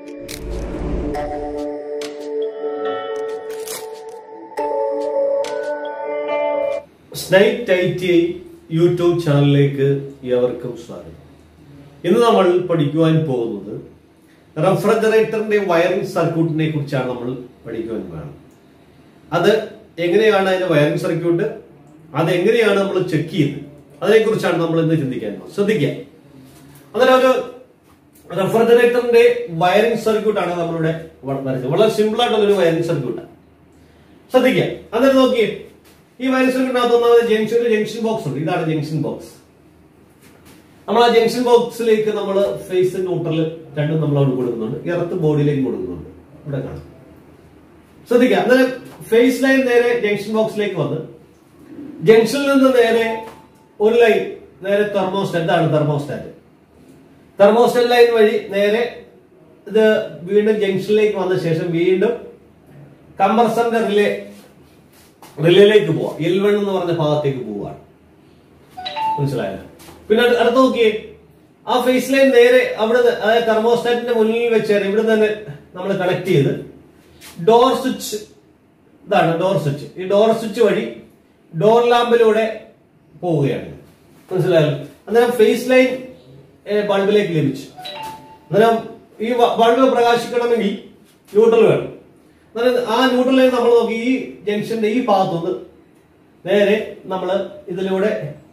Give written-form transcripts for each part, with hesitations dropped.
SNIET Pvt ITI YouTube channel yavarkum swagam. ഇന്ന് നമ്മൾ പഠിക്കുവാൻ പോകുന്നത് റെഫ്രിജറേറ്ററിന്റെ വയറിംഗ് സർക്യൂട്ടിനെ കുറിച്ചാണ് നമ്മൾ പഠിക്കുവാൻ പോകുന്നത്. അത് എങ്ങനെയാണ് അതിന്റെ വയറിംഗ് സർക്യൂട്ട്, അത് എങ്ങനെയാണ് നമ്മൾ ചെക്ക് ചെയ്യുന്നത്, അതിനെക്കുറിച്ചാണ് നമ്മൾ ഇന്ന് ചിന്തിക്കാൻ പോകുന്നത്. ശ്രദ്ധിക്കുക. അങ്ങനെ ഒരു റെഫ്രിജറേറ്ററിന്റെ വയറിംഗ് സർക്യൂട്ടാണ് നമ്മളിവിടെ വരച്ചത്. വളരെ സിമ്പിൾ ആയിട്ടുള്ള ഒരു വയറിംഗ് സർക്യൂട്ടാണ്. ശ്രദ്ധിക്കുക. അന്നേരം നോക്കിയേ, ഈ വയറിംഗ് സർക്യൂട്ടിനകത്ത് ഒന്നാമത് ജംഗ്ഷൻ ബോക്സ് ഉണ്ട്. ഇതാണ് ജംഗ്ഷൻ ബോക്സ്. നമ്മൾ ആ ജംഗ്ഷൻ ബോക്സിലേക്ക് നമ്മൾ ഫേസ് ന്യൂട്രൽ രണ്ടും നമ്മൾ അവിടെ കൊടുക്കുന്നുണ്ട്. എർത്ത് ബോഡിയിലേക്ക് കൊടുക്കുന്നുണ്ട്. ഇവിടെ കാണാം. ശ്രദ്ധിക്കുക. അന്നേരം ഫേസ് ലൈൻ നേരെ ജംഗ്ഷൻ ബോക്സിലേക്ക് വന്ന് ജംഗ്ഷനിൽ നിന്ന് നേരെ ഒരു ലൈൻ നേരെ തെർമോസ്റ്റാറ്റ്. ഇതാണ് തെർമോസ്റ്റാറ്റ്. തെർമോസ്റ്റാറ്റ് ലൈൻ വഴി നേരെ ഇത് വീണ്ടും ജംഗ്ഷനിലേക്ക് വന്ന ശേഷം വീണ്ടും കംപ്രസറിന്റെ റിലേയിലേക്ക് പോവാം. L1 എന്ന് പറഞ്ഞ ഭാഗത്തേക്ക് പോവാണ്. മനസ്സിലായോ? പിന്നെ അടുത്ത് നോക്കിയേ, ആ ഫേസ് ലൈൻ നേരെ അവിടെ അതായത് തെർമോസ്റ്റാറ്റിന്റെ മുന്നിൽ വെച്ചാണ് ഇവിടെ തന്നെ നമ്മൾ കണക്ട് ചെയ്ത് ഡോർ സ്വിച്ച്, ഇതാണ് ഡോർ സ്വിച്ച്. ഈ ഡോർ സ്വിച്ച് വഴി ഡോർ ലാമ്പിലൂടെ പോവുകയാണ്. മനസ്സിലായല്ലോ? അന്നേരം ഫേസ് ലൈൻ ബൾബിലേക്ക് ലഭിച്ചു. അന്നേരം ഈ ബൾബ് പ്രകാശിക്കണമെങ്കിൽ ന്യൂട്രൽ വേണം. ആ ന്യൂട്രൽ ലൈൻ നമ്മൾ നോക്കി ഈ ജംഗ്ഷന്റെ ഈ ഭാഗത്തുനിന്ന് നേരെ നമ്മൾ ഇതിലൂടെ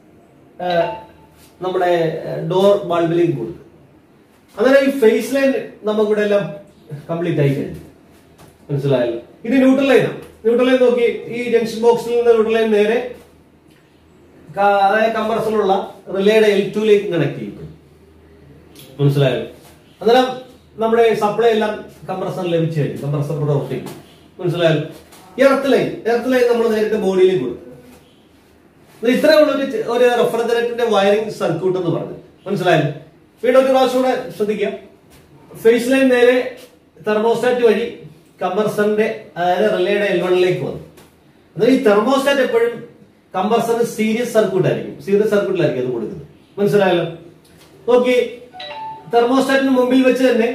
നമ്മുടെ ഡോർ ബൾബിലേക്ക് കൊടുക്കും. അങ്ങനെ ഈ ഫേസ് ലൈൻ നമുക്കിവിടെ എല്ലാം കംപ്ലീറ്റ് ആയി കഴിഞ്ഞു. മനസ്സിലായല്ലോ? ഇത് ന്യൂട്രൽ ലൈനാണ്. ന്യൂട്രൽ ലൈൻ നോക്കി ഈ ജംഗ്ഷൻ ബോക്സിൽ നിന്ന് ന്യൂട്രൽ ലൈൻ നേരെ അതായത് കംപ്രസറിലുള്ള റിലേയുടെ L2ലേക്ക് കണക്ട് ചെയ്യും. മനസ്സിലായല്ലോ? അന്നേരം നമ്മുടെ സപ്ലൈ എല്ലാം കംപ്രസർ ലഭിച്ചു കഴിഞ്ഞു. കംപ്രസർ പ്രവർത്തിക്കും. മനസ്സിലായല്ലോ? എർത്ത് ലൈൻ നമ്മൾ നേരിട്ട് ബോഡിയിലേക്ക് കൊടുക്കും. ഇത്രയുള്ള ഒരു റെഫ്രിജറേറ്ററിന്റെ വയറിംഗ് സർക്യൂട്ട് എന്ന് പറഞ്ഞു. മനസ്സിലായല്ലോ? വീണ്ടും ഒരു പ്രാവശ്യം കൂടെ ശ്രദ്ധിക്കാം. ഫേസ് ലൈൻ നേരെ തെർമോസ്റ്റാറ്റ് വഴി കംപ്രസറിന്റെ അതായത് റിലേയുടെ L1ലേക്ക് വന്നു. അതായത് ഈ തെർമോസ്റ്റാറ്റ് എപ്പോഴും കംപ്രസറിന് സീരീസ് സർക്യൂട്ടായിരിക്കും. സീരീസ് സർക്യൂട്ടിലായിരിക്കും അത് കൊടുക്കുന്നത്. മനസ്സിലായല്ലോ? നോക്കി, തെർമോസ്റ്റാറ്റിന് മുമ്പിൽ വെച്ച് തന്നെ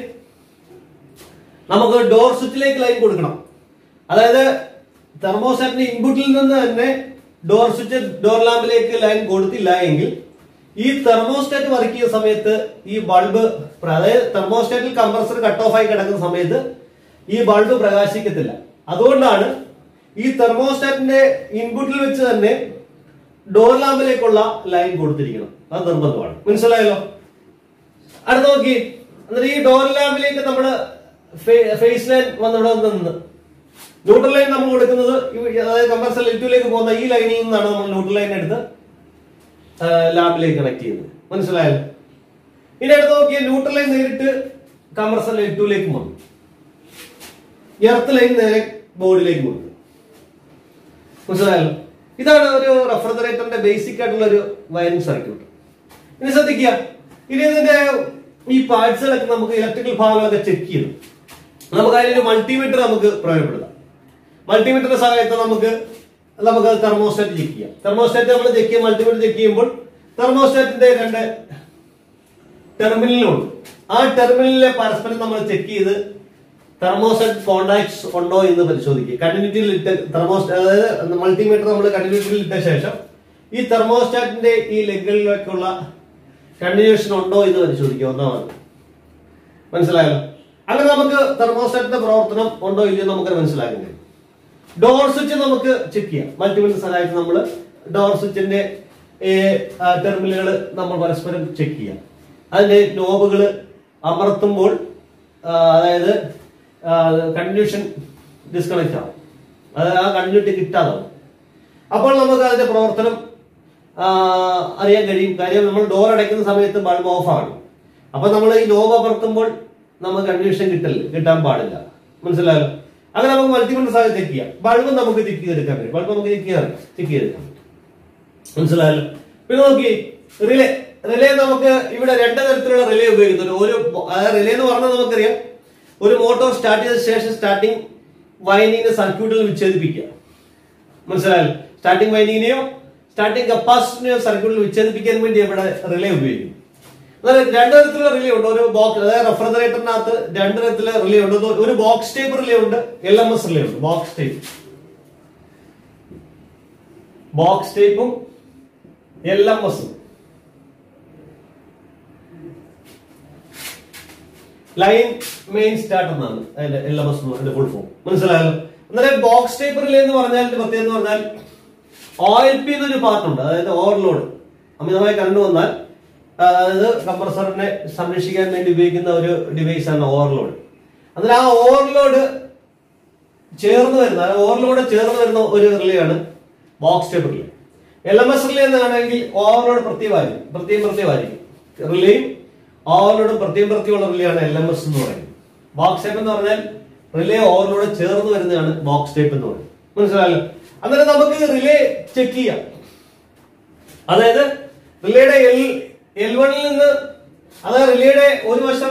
നമുക്ക് ഡോർ സ്വിച്ചിലേക്ക് ലൈൻ കൊടുക്കണം. അതായത് തെർമോസ്റ്റാറ്റിന്റെ ഇൻപുട്ടിൽ നിന്ന് തന്നെ ഡോർ സ്വിച്ച് ഡോർ ലാമ്പിലേക്ക് ലൈൻ കൊടുത്തില്ല എങ്കിൽ ഈ തെർമോസ്റ്റാറ്റ് വർക്ക് ചെയ്യുന്ന സമയത്ത് ഈ ബൾബ്, അതായത് തെർമോസ്റ്റാറ്റിൽ കംപ്രസർ കട്ട് ഓഫ് ആയി കിടക്കുന്ന സമയത്ത് ഈ ബൾബ് പ്രകാശിക്കത്തില്ല. അതുകൊണ്ടാണ് ഈ തെർമോസ്റ്റാറ്റിന്റെ ഇൻപുട്ടിൽ വെച്ച് തന്നെ ഡോർ ലാമ്പിലേക്കുള്ള ലൈൻ കൊടുത്തിരിക്കണം. അത് നിർബന്ധമാണ്. മനസ്സിലായല്ലോ? അടുത്ത നോക്കി, എന്നിട്ട് ഈ ഡോർ ലാമ്പിലേക്ക് നമ്മള് ഫേസ് ലൈൻ വന്നിവിടെ നിന്ന് ന്യൂട്രൽ ലൈൻ നമ്മൾ കൊടുക്കുന്നത് അതായത് കംപ്രസർ L2ലേക്ക് പോകുന്ന ഈ ലൈനിൽ നിന്നാണ് നമ്മൾ ന്യൂട്രൽ ലൈൻ എടുത്ത് ലാമ്പിലേക്ക് കണക്ട് ചെയ്യുന്നത്. മനസ്സിലായല്ലോ? ഇനി അടുത്ത് നോക്കിയാൽ ന്യൂട്രൽ ലൈൻ നേരിട്ട് കംപ്രസർ L2ലേക്ക് വന്നു. എർത്ത് ലൈൻ നേരെ ബോഡിയിലേക്ക് കൊടുക്കും. മനസ്സിലായല്ലോ? ഇതാണ് ഒരു റെഫ്രിജറേറ്ററിന്റെ ബേസിക് ആയിട്ടുള്ള ഒരു വയറിംഗ് സർക്യൂട്ട്. ഇനി ശ്രദ്ധിക്കുക. ഇനി ഇതിന്റെ ഈ പാർട്സുകളൊക്കെ നമുക്ക് ഇലക്ട്രിക്കൽ ഭാഗങ്ങളൊക്കെ ചെക്ക് ചെയ്യണം. നമുക്ക് അതിലൊരു മൾട്ടിമീറ്റർ നമുക്ക് പ്രയോജനപ്പെടുത്താം. മൾട്ടിമീറ്ററിന്റെ സഹായത്തിൽ നമുക്ക് തെർമോസ്റ്റാറ്റ് ചെക്ക് ചെയ്യാം. തെർമോസ്റ്റാറ്റ് നമ്മൾ ചെക്ക് ചെയ്യാം. മൾട്ടിമീറ്റർ ചെക്ക് ചെയ്യുമ്പോൾ തെർമോസ്റ്റാറ്റിന്റെ രണ്ട് ടെർമിനലുണ്ട്. ആ ടെർമിനലിലെ പരസ്പരം നമ്മൾ ചെക്ക് ചെയ്ത് തെർമോസ്റ്റാറ്റ് കോണ്ടാക്ട്സ് ഉണ്ടോ എന്ന് പരിശോധിക്കുക. കണ്ടിന്യൂറ്റിയിൽ ഇട്ട അതായത് മൾട്ടിമീറ്റർ നമ്മൾ കണ്ടിന്യൂറ്റിയിൽ ഇട്ട ശേഷം ഈ തെർമോസ്റ്റാറ്റിന്റെ ഈ ലെഗുകളിലേക്കുള്ള കണ്ടിന്യൂഷൻ ഉണ്ടോ എന്ന് പരിശോധിക്കുക. ഒന്നാമത്. മനസ്സിലായല്ലോ? അങ്ങനെ നമുക്ക് തെർമോസ്റ്റാറ്റിന്റെ പ്രവർത്തനം ഉണ്ടോ ഇല്ലയോ നമുക്ക് മനസ്സിലാക്കുന്നത്. ഡോർ സ്വിച്ച് നമുക്ക് ചെക്ക് ചെയ്യാം. മൾട്ടിമീറ്റർ സഹായത്തിൽ നമ്മൾ ഡോർ സ്വിച്ചിന്റെ ടെർമിനലുകൾ നമ്മൾ പരസ്പരം ചെക്ക് ചെയ്യാം. അതിന്റെ നോബുകൾ അമർത്തുമ്പോൾ അതായത് കണ്ടിന്യൂഷൻ ഡിസ്കണക്ട് ആവും. അതായത് ആ കണ്ടിന്യൂറ്റി കിട്ടാതാവും. അപ്പോൾ നമുക്ക് അതിന്റെ പ്രവർത്തനം അറിയാൻ കഴിയും. കാര്യം നമ്മൾ ഡോർ അടയ്ക്കുന്ന സമയത്ത് ബൾബ് ഓഫ് ആണ്. അപ്പൊ നമ്മൾ ഈ നോബ് അമർത്തുമ്പോൾ നമുക്ക് കണ്ടിന്യൂഷൻ കിട്ടാൻ പാടില്ല. മനസ്സിലായല്ലോ? അങ്ങനെ നമുക്ക് മൾട്ടിമീറ്റർ സാധനം ചെക്ക് ചെയ്യാം. ബൾബ് നമുക്ക് ചെക്ക് ചെയ്തെടുക്കാൻ പറ്റും. ബൾബ് നമുക്ക് ചെക്ക് ചെയ്തെടുക്കാൻ പറ്റും. മനസ്സിലായല്ലോ? പിന്നെ നോക്കി, റിലേ നമുക്ക് ഇവിടെ രണ്ട് തരത്തിലുള്ള റിലേ ഉപയോഗിക്കുന്നുണ്ട്. അതായത് റിലേ എന്ന് പറഞ്ഞാൽ നമുക്കറിയാം, ഒരു മോട്ടോർ സ്റ്റാർട്ട് ചെയ്ത ശേഷം സ്റ്റാർട്ടിംഗ് വൈൻഡിങ്ങിനെ സർക്യൂട്ടിൽ വിച്ഛേദിപ്പിക്കുക. മനസ്സിലായല്ലോ? സ്റ്റാർട്ടിംഗ് വൈൻഡിങ്ങിനെയോ സ്റ്റാർട്ടിംഗ് കപ്പാസിറ്ററിനെയോ സർക്യൂട്ടിൽ വിച്ഛേദിപ്പിക്കാൻ വേണ്ടി ഇവിടെ റിലേ ഉപയോഗിക്കും. രണ്ട് തരത്തിലുള്ള റിലേ ഉണ്ട്. ഒരു ബോക്സ്, അതായത് റെഫ്രിജറേറ്ററിനകത്ത് രണ്ട് തരത്തിലുള്ള റിലേ ഉണ്ട്. ഒരു ബോക്സ് ടൈപ്പ് റിലേ ഉണ്ട്, LMS റിലേ ഉണ്ട്. ബോക്സ് ടൈപ്പും LMS-ഉം. ലൈൻ മെയിൻ സ്റ്റാർട്ട് എന്നാണ് അതിന്റെ LMS അതിന്റെ ഫുൾ ഫോം. മനസ്സിലായല്ലോ? അന്നേരം ബോക്സ് ടൈപ്പ് റിലേ എന്ന് പറഞ്ഞാൽ പ്രത്യേകം എന്ന് പറഞ്ഞാൽ OLP എന്നൊരു പാർട്ടുണ്ട്. അതായത് ഓവർലോഡ്, അമിതമായ കറണ്ട് വന്നാൽ അതായത് കംപ്രസറിനെ സംരക്ഷിക്കാൻ വേണ്ടി ഉപയോഗിക്കുന്ന ഒരു ഡിവൈസ് ആണ് ഓവർലോഡ്. അതിൽ ആ ഓവർലോഡ് ചേർന്ന് വരുന്ന ഒരു റിലേ ആണ് box type relay. LMS relay എന്നാണെങ്കിൽ ഓവർലോഡ് പ്രത്യേകം റിലേയും ഓവർലോഡും പ്രത്യേകമുള്ള റിലേ ആണ് LMS എന്ന് പറയുന്നത്. ബോക്സ് ടൈപ്പ് എന്ന് പറഞ്ഞാൽ റിലേ ഓവർലോഡ് ചേർന്ന് വരുന്നതാണ് ബോക്സ് ടൈപ്പ് എന്ന് പറയുന്നത്. മനസ്സിലായല്ലോ? അന്നേരം നമുക്ക് റിലേ ചെക്ക് ചെയ്യാം. അതായത് റിലേയുടെ L1-ൽ നിന്ന്, അതായത് റിലേയുടെ ഒരു വശം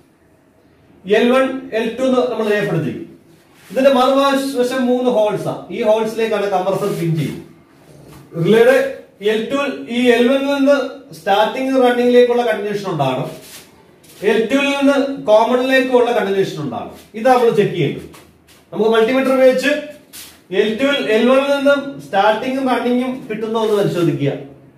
L1 L2 എന്ന് നമ്മൾ രേഖപ്പെടുത്തിയിരിക്കും. ഇതിന്റെ മറുവശം 3 ഹോൾസാണ്. ഈ ഹോൾസിലേക്കാണ് കംപ്രസർ പിൻ ചെയ്യും. റിലേയുടെ ഈ L1-ൽ നിന്ന് സ്റ്റാർട്ടിംഗ് റണ്ണിങ്ങിലേക്കുള്ള കണ്ടിന്യൂഷൻ ഉണ്ടാകണം, L2-ൽ നിന്ന് കോമണിലേക്കുള്ള കണ്ടിന്യൂഷൻ ഉണ്ടാകണം. ഇതാണ് നമ്മൾ ചെക്ക് ചെയ്യേണ്ടത്. നമുക്ക് മൾട്ടിമീറ്റർ ഉപയോഗിച്ച് L1-ൽ നിന്നും സ്റ്റാർട്ടിങ്ങും റണ്ണിങ്ങും കിട്ടുന്നോ എന്ന് പരിശോധിക്കുക,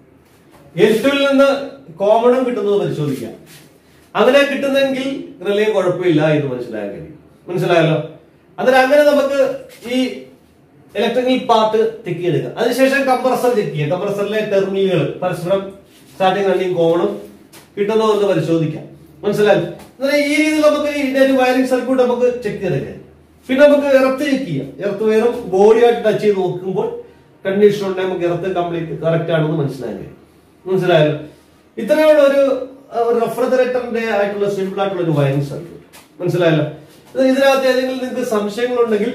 L2-ൽ നിന്ന് കോമണും കിട്ടുന്നത് പരിശോധിക്കാം. അങ്ങനെ കിട്ടുന്നെങ്കിൽ റിലേ കുഴപ്പമില്ല എന്ന് മനസ്സിലായല്ലോ? അങ്ങനെ നമുക്ക് ഈ ഇലക്ട്രിക്കൽ പാർട്ട് ചെക്ക് ചെയ്തെടുക്കാം. അതിനുശേഷം കംപ്രസർ ചെക്ക് ചെയ്യാം. കംപ്രസറിലെ ടെർമിനലുകൾ പരസ്പരം സ്റ്റാർട്ടിംഗ് റണ്ണിങ് കോമണും കിട്ടുന്നോ എന്ന് പരിശോധിക്കാം. മനസ്സിലായി? ഈ രീതിയിൽ നമുക്ക് ഇതിന്റെ ഒരു വയറിംഗ് സർക്യൂട്ട് നമുക്ക് ചെക്ക് ചെയ്തെടുക്കാം. പിന്നെ നമുക്ക് എർത്ത് ചെക്ക് ചെയ്യാം. എർത്ത് വയറും ബോഡിയായിട്ട് ടച്ച് ചെയ്ത് നോക്കുമ്പോൾ കണ്ടീഷൻ ഉണ്ടെങ്കിൽ നമുക്ക് എർത്ത് കംപ്ലീറ്റ് കറക്റ്റ് ആണെന്ന് മനസ്സിലായല്ലോ? ഇത്രയുള്ള ഒരു റെഫ്രിജറേറ്ററിന്റെ ആയിട്ടുള്ള സിമ്പിൾ ആയിട്ടുള്ള ഒരു വയറിംഗ് സർക്യൂട്ട്. മനസ്സിലായല്ലോ? ഇതിനകത്ത് ഏതെങ്കിലും നിങ്ങൾക്ക് സംശയങ്ങളുണ്ടെങ്കിൽ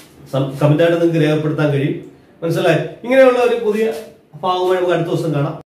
കമന്റായിട്ട് നിങ്ങൾക്ക് രേഖപ്പെടുത്താൻ കഴിയും. മനസ്സിലായി? ഇങ്ങനെയുള്ള ഒരു പുതിയ ഭാഗമായി നമുക്ക് അടുത്ത ദിവസം കാണാം.